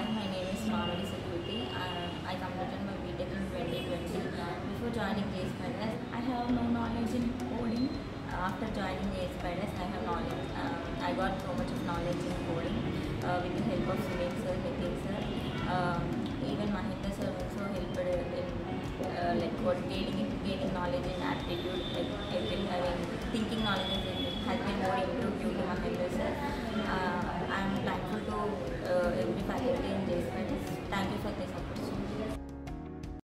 my name is Mamidi Sukruthi. I completed my BTech in 2020. Before joining JSpiders, I have no knowledge in coding. After joining JSpiders, I have knowledge. I got so much of knowledge in coding with the help of Sunil sir, Nitin sir. Even Mahendra sir also helped in like gaining knowledge in aptitude, thinking knowledge